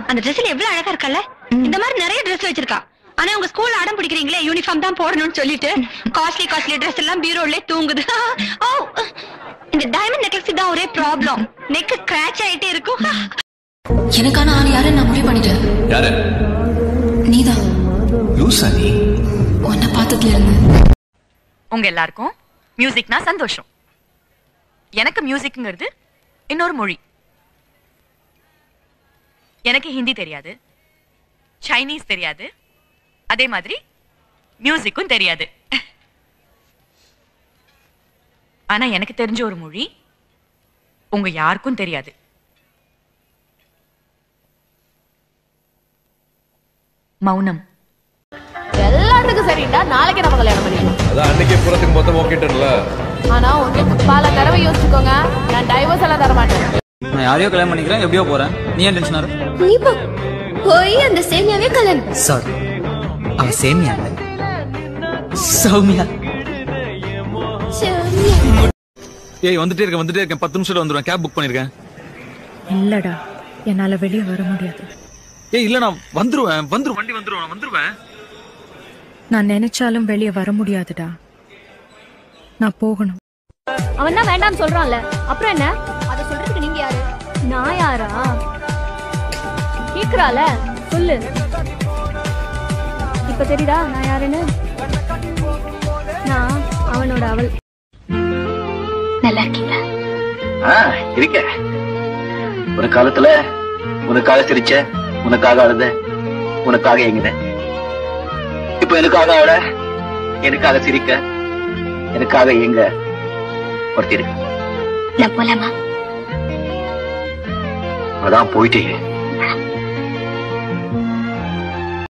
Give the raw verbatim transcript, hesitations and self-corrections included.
அந்த ட்ரெஸ்ல எவ்வளவு அழகா இருக்கல்ல. இந்த மாதிரி நிறைய ட்ரெஸ் வச்சிருக்கா. ஆனா உங்க ஸ்கூல்ல அடம் பிடிக்கிறீங்களே யூனிஃபார்ம் தான் போடணும்னு சொல்லிட்டு காஸ்ட்லி காஸ்ட்லி ட்ரெஸ் எல்லாம் பீரோல தூங்குது. ஓ இந்த டைமண்ட் நெக்லஸ் தான் ஒரே ப்ராப்ளம். நெக் ஸ்கிராட்ச் ஆயிட்டே இருக்கும். எனக்கான ஆள் யாரு நான் முடிவு பண்ணிட்டேன். யாரு? நீதான். லூசா நீ? உன்னை பார்த்ததுல இருந்து. உங்க எல்லாருக்கும் மியூசிக்னா சந்தோஷம். எனக்கு மியூசிக்ங்கிறது இன்னொரு மொழி. எனக்கு ஹிந்தி தெரியாது, சைனீஸ் தெரியாது, அதே மாதிரி மியூசிக்கும் தெரியாது. ஆனா எனக்கு தெரிஞ்ச ஒரு மொழி உங்க யாருக்கும் தெரியாது. மௌனம். எல்லாத்துக்கும் சரிடா. நாளைக்கு நம்ம கல்யாணம் பண்ணிக்கலாம். அதான் அன்னைக்கே புறத்துக்கு மொத்தம் ஓகேட்டன்ல. ஆனா உங்களுக்கு பல தடவை யோசிச்சுக்கோங்க. நான் டைவர்ஸ் எல்லாம் தர மாட்டேன். நான் யாரையோ கல்யாணம் பண்ணிக்கிறேன், எப்படியோ போறேன். நீ ஏன் டென்ஷன் ஆற? நீ போ போய் அந்த சேமியாவே கல்யாணம். சாரி, அவ சேமியா இல்ல, சௌமியா. ஏய் வந்துட்டே இருக்க வந்துட்டே இருக்கேன். பத்து நிமிஷத்துல வந்துருவேன். கேப் புக் பண்ணிருக்கேன். இல்லடா, என்னால வெளியே வர முடியாது. ஏய் இல்ல, நான் வந்துருவேன் வந்துருவேன் வண்டி வந்துருவேன் நான் வந்துருவேன். நான் நினைச்சாலும் வெளியே வர முடியாதுடா. நான் போகணும். அவன் தான் வேண்டாம்னு சொல்றான்ல, அப்புறம் என்ன? அதை சொல்றதுக்கு நீங்க யாரு? நான் யாரா? கேக்குறால சொல்லு. இப்ப தெரியுதா நான் யாருன்னு? நான் அவனோட அவள். நல்லா இருக்கீங்களா? இருக்க. ஒரு காலத்துல உனக்காக சிரிச்ச, உனக்காக அழுத, உனக்காக எங்கிட்ட. இப்ப எனக்காக அழ, எனக்காக சிரிக்க, எனக்காக எங்க ஒருத்தி இருக்க. போலாமா? அதான் போயிட்டே.